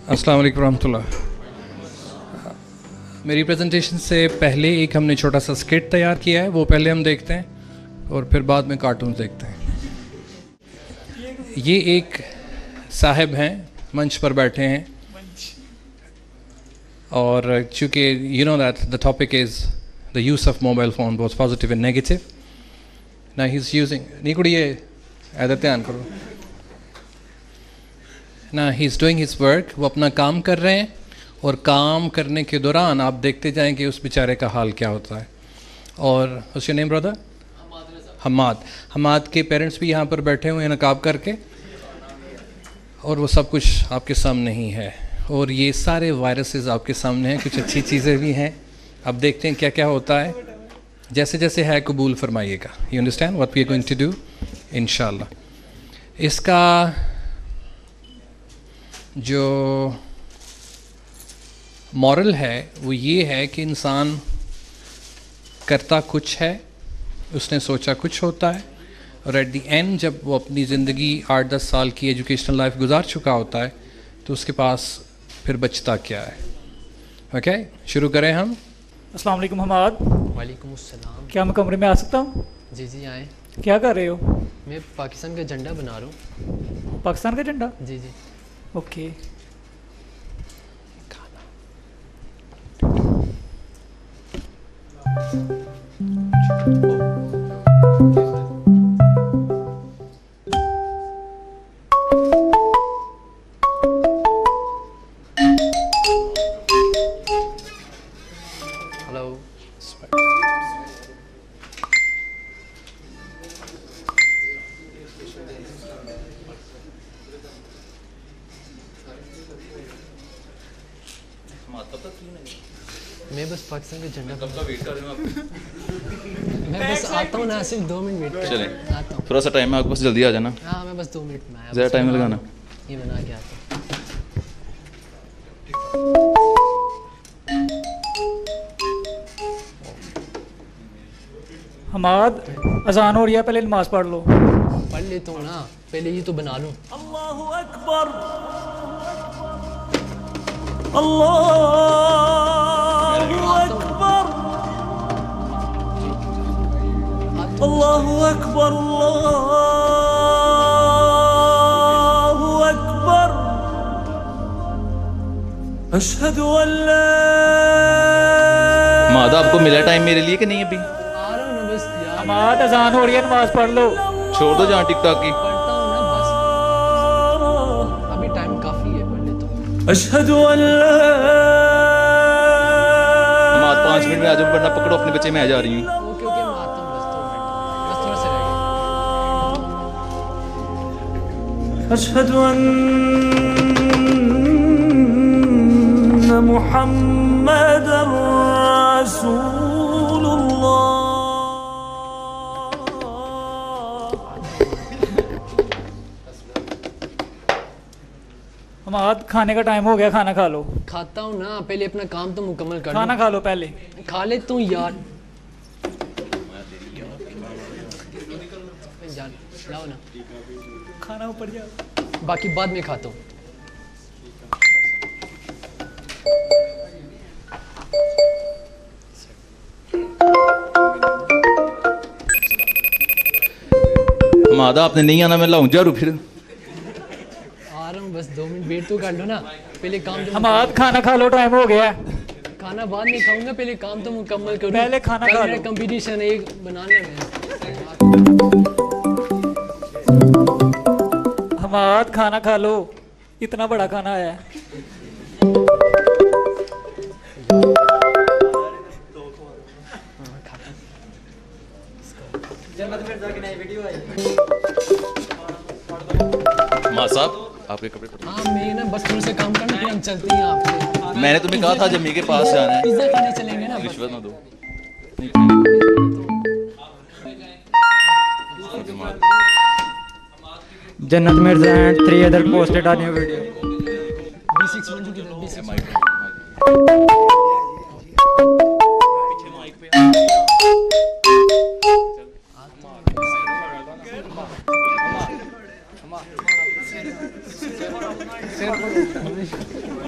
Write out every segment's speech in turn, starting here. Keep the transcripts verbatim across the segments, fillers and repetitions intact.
अस्सलाम वालेकुम रहमतुल्लाह। मेरी प्रेजेंटेशन से पहले एक हमने छोटा सा स्किट तैयार किया है, वो पहले हम देखते हैं और फिर बाद में कार्टून देखते हैं। ये एक साहब हैं, मंच पर बैठे हैं और चूँकि you know that the topic is the use of mobile phone, both positive and negative. ना ही इज़ यूजिंग नहीं कुड़ी ये ऐसा ध्यान करो ना, he is doing his work, वो अपना काम कर रहे हैं और काम करने के दौरान आप देखते जाएं कि उस बेचारे का हाल क्या होता है। और what's your name brother? Hamad. Hamad के पेरेंट्स भी यहाँ पर बैठे हुए हैं नकाब करके, और वो सब कुछ आपके सामने ही है और ये सारे वायरसेस आपके सामने हैं। कुछ अच्छी चीज़ें भी हैं, अब देखते हैं क्या क्या होता है। जैसे जैसे है कबूल फरमाइएगा। You understand what we are going to do इंशाल्लाह। इसका जो मॉरल है वो ये है कि इंसान करता कुछ है, उसने सोचा कुछ होता है, और एट द एंड जब वो अपनी ज़िंदगी आठ दस साल की एजुकेशनल लाइफ गुजार चुका होता है तो उसके पास फिर बचता क्या है। Okay okay? शुरू करें हम। अस्सलाम वालेकुम हमाद। वालेकुम अस्सलाम। क्या मैं कमरे में आ सकता हूँ? जी जी आए। क्या कर रहे हो? मैं पाकिस्तान का झंडा बना रहा हूँ। पाकिस्तान का झंडा? जी जी। ओके। हेलो। मैं बस पाकिस्तान का झंडा कब का वेट कर रहे हो आप? मैं बस आता हूँ ना, सिर्फ दो मिनट वेट कर। चलें, आता हूँ। थोड़ा सा टाइम है आपके पास, जल्दी आ जाना। हाँ मैं बस दो मिनट में आया। ज़्यादा टाइम नहीं लगाना। ये बना के आता हूँ। हमाद, अजान हो रही है, पहले नमाज पढ़ लो। पढ़ लेता हूँ ना, पहले ये तो बना लूँ। अल्लाहु अकबर, अल्लाहु अकबर, अल्लाहु अकबर, अल्लाहु अकबर, अशहदु अल्ला। मादा आपको मिला टाइम मेरे लिए कि नहीं अभी? आ रहा हूँ ना बस यार। हमाद, अजान हो रही है, नमाज पढ़ लो। छोड़ दो जहाँ टिकटॉक की। पढ़ता हूँ ना बस, अभी टाइम काफ़ी है, पढ़ लेता हूँ। अशहदु अल्ला। हम आज पाँच मिनट में आ जाओ, वरना पकड़ो अपने बच्चे, मैं आ जा रही हूँ। ओके ओके मैं आता हूँ, बस दो मिनट, बस थोड़ा सा रह गया। अशहदु अन्ना मुहम्मदर रसूलुल्लाह। हमाद, खाने का टाइम हो गया, खाना खा लो। खाता हूँ ना, पहले अपना काम तो मुकम्मल कर खाना लूँ। खा लो पहले। खा लेता हूँ यार। यार लाओ ना, खाना ऊपर जाओ। बाकी बाद में खाता हूँ। मादा आपने नहीं आना, मैं लाऊं जारू फिर। आ रहा हूँ, बस दो मिनट वेट तो कर लो ना, पहले काम तो हमाद, खाना खा लो, टाइम हो गया। खाना बाद में खाऊंगा, पहले काम तो मुकम्मल करूँ। पहले खाना खा लो। कंपटीशन है एक बनाने में। हमाद, खाना खा लो, इतना बड़ा खाना आया है। माँ साहब आपके कपड़े पड़े। हाँ मैं ना बस थोड़ा सा काम करना, फिर हम चलते हैं आपसे। मैंने तुम्हें कहा था जमी के पास जाना है। पिज्जा खाने चलेंगे ना बस। रिश्वत ना दो। Jannat Mirza and three other posted on your video. B six one की बी सिक्स वन।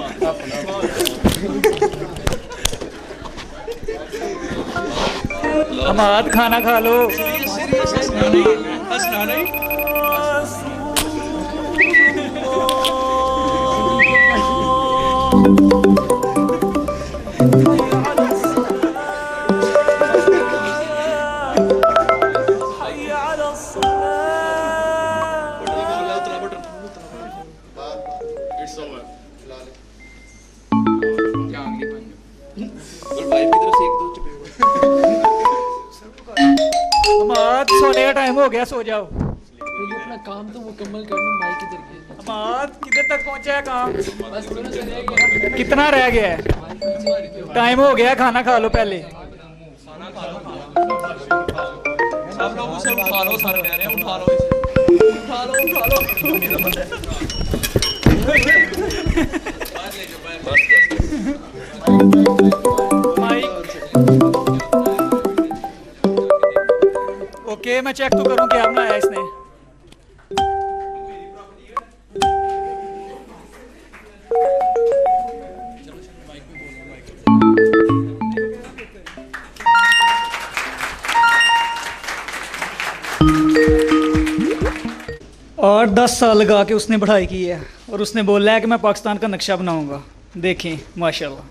हमाद खाना खा लो। हमाद सोने का टाइम हो गया, सो जाओ। अपना काम तो मुकम्मल करना, माइक इधर गया। हमाद किधर तक पहुंचा है काम? बस थोड़ा सा रह गया। कितना रह गया है? टाइम हो गया, खाना खा लो पहले। सब लोग उसे उठा लो, सारे कह रहे हैं उठा लो इसे, उठा लो उठा लो। बस माइक ओके, मैं चेक तो करूं क्या बनाया इसने। और दस साल लगा के उसने पढ़ाई की है और उसने बोला है कि मैं पाकिस्तान का नक्शा बनाऊंगा। देखें माशाल्लाह।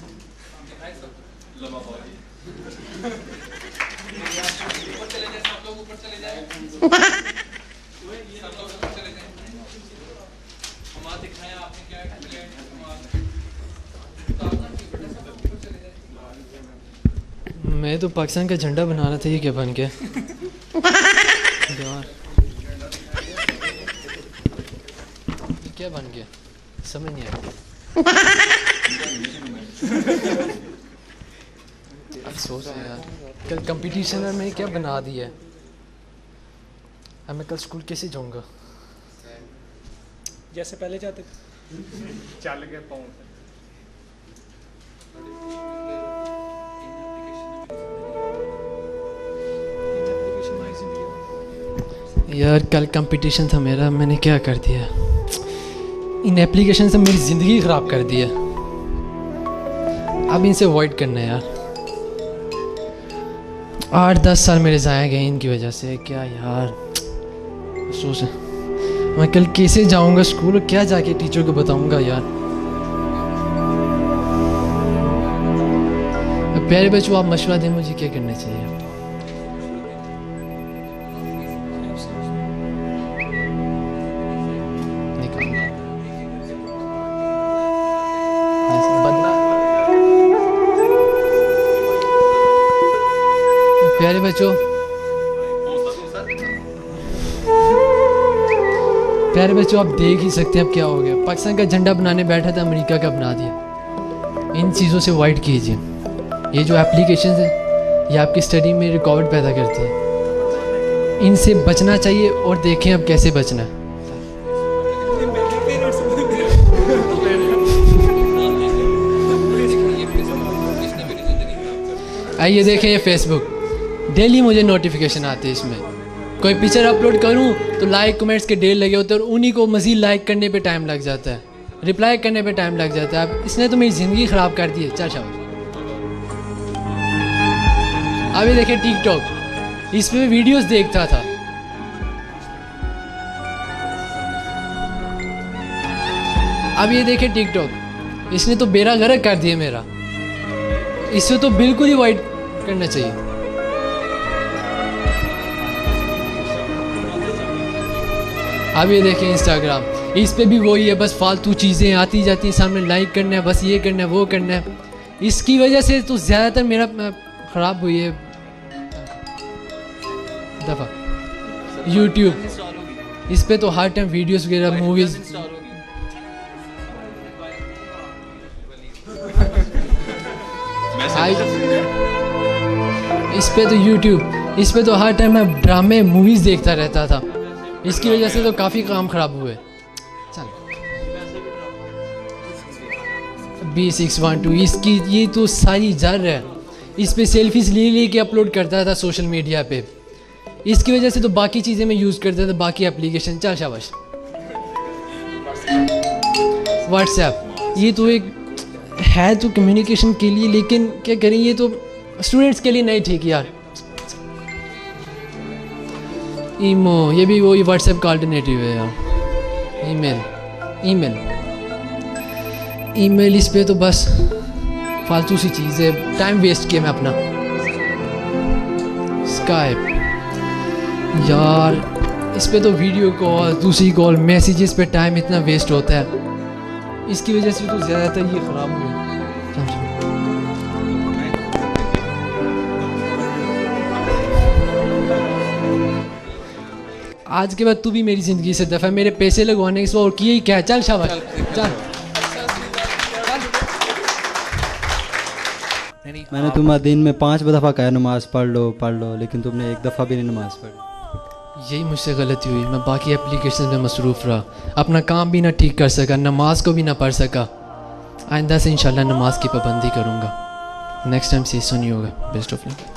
मैं तो पाकिस्तान का झंडा बना रहा था, ये क्या बन गया यार? क्या बन गया समझ नहीं आया। अफसोस है यार, कल कंपटीशन में मैंने क्या बना दिया है। अब मैं कल स्कूल कैसे जाऊंगा? जैसे पहले जाते थे, चल के पाँव यार। कल कंपटीशन था मेरा, मैंने क्या कर दिया। इन एप्लीकेशन से मेरी ज़िंदगी ख़राब कर दी है। अब इनसे अवॉइड करना है यार। आठ दस साल मेरे ज़ाया गए इनकी वजह से। क्या यार अफसोस है। मैं कल कैसे जाऊंगा स्कूल और क्या जाके टीचर को बताऊंगा यार। प्यारे बच्चों, आप मशवरा दें मुझे क्या करना चाहिए। प्यारे बच्चों, प्यारे बच्चों, आप देख ही सकते हैं अब क्या हो गया। पाकिस्तान का झंडा बनाने बैठा था, अमेरिका का बना दिया। इन चीज़ों से अवॉइड कीजिए। ये जो एप्लीकेशन है ये आपकी स्टडी में रुकावट पैदा करती है। इनसे बचना चाहिए और देखें अब कैसे बचना है। आइए देखें ये फेसबुक, डेली मुझे नोटिफिकेशन आते हैं। इसमें कोई पिक्चर अपलोड करूं तो लाइक कमेंट्स के ढेर लगे होते हैं और उन्हीं को मज़ीद लाइक करने पे टाइम लग जाता है, रिप्लाई करने पे टाइम लग जाता है। अब इसने तो मेरी ज़िंदगी ख़राब कर दी है। चल शाबाश। अभी देखें टिकटॉक, इस पे वीडियोस देखता था। अब ये देखें टिकटॉक, इसने तो बेड़ा गर्क कर दिया मेरा। इससे तो बिल्कुल ही अवॉइड करना चाहिए। अब ये देखें इंस्टाग्राम, इस पे भी वही है, बस फालतू चीज़ें आती जाती हैं सामने, लाइक करना है, बस ये करना है वो करना है। इसकी वजह से तो ज़्यादातर मेरा ख़राब हुई है दफ़ा। यूट्यूब, इस पे तो हर टाइम वीडियोस वगैरह, मूवीज़। इस पे तो यूट्यूब, इस पे तो हर टाइम मैं ड्रामे मूवीज़ देखता रहता था। इसकी वजह से तो काफ़ी काम ख़राब हुए। चल बी सिक्स वन टू, इसकी ये तो सारी जर है। इस पे सेल्फीज ले ले के अपलोड करता था सोशल मीडिया पे। इसकी वजह से तो बाकी चीज़ें मैं यूज़ करता था, बाकी एप्लीकेशन। चल शाबाश। व्हाट्सएप, ये तो एक है तो कम्युनिकेशन के लिए, लेकिन क्या करें, ये तो स्टूडेंट्स के लिए नहीं ठीक यार। ईमो, ये भी वही व्हाट्सएप का अल्टरनेटिव है यार। ईमेल ईमेल ईमेल इस पे तो बस फालतू सी चीज़ है, टाइम वेस्ट किया मैं अपना। स्काइप यार, इस पे तो वीडियो कॉल, दूसरी कॉल, मैसेजेस पे टाइम इतना वेस्ट होता है, इसकी वजह से तो ज़्यादातर ये ख़राब हुआ। आज के बाद तू भी मेरी ज़िंदगी से दफ़ा, मेरे पैसे लगवाने के और किए ही क्या, चल शाबाश चल। मैंने तुम्हें दिन में पाँच दफ़ा कहा नमाज पढ़ लो पढ़ लो, लेकिन तुमने एक दफ़ा भी नहीं नमाज पढ़ी। यही मुझसे गलती हुई, मैं बाकी एप्लीकेशन में मसरूफ़ रहा, अपना काम भी ना ठीक कर सका, नमाज को भी ना पढ़ सका। आइंदा से इंशाल्लाह नमाज की पाबंदी करूँगा, नेक्स्ट टाइम से ऐसा नहीं होगा। Best of luck.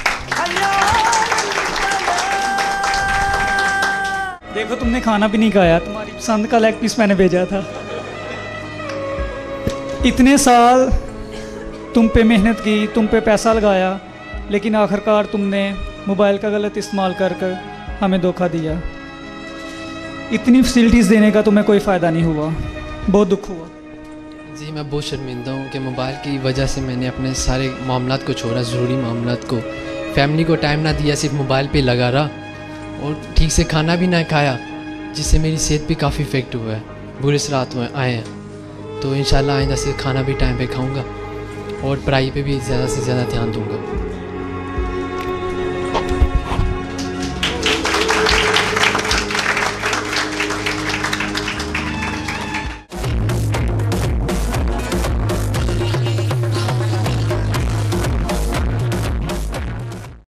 देखो तुमने खाना भी नहीं खाया, तुम्हारी पसंद का लेग पीस मैंने भेजा था। इतने साल तुम पे मेहनत की, तुम पे पैसा लगाया, लेकिन आखिरकार तुमने मोबाइल का गलत इस्तेमाल कर कर हमें धोखा दिया। इतनी फैसिलिटीज़ देने का तुम्हें कोई फ़ायदा नहीं हुआ, बहुत दुख हुआ। जी मैं बहुत शर्मिंदा हूँ कि मोबाइल की वजह से मैंने अपने सारे मामलात को छोड़ा, ज़रूरी मामलात को, फैमिली को टाइम ना दिया, सिर्फ मोबाइल पे लगा रहा और ठीक से खाना भी ना खाया, जिससे मेरी सेहत पे काफ़ी इफ़ेक्ट हुआ है, बुरे असरात हुए आए हैं। तो इंशाल्लाह आइंदा से खाना भी टाइम पे खाऊंगा और पढ़ाई पे भी ज़्यादा से ज़्यादा ध्यान दूंगा।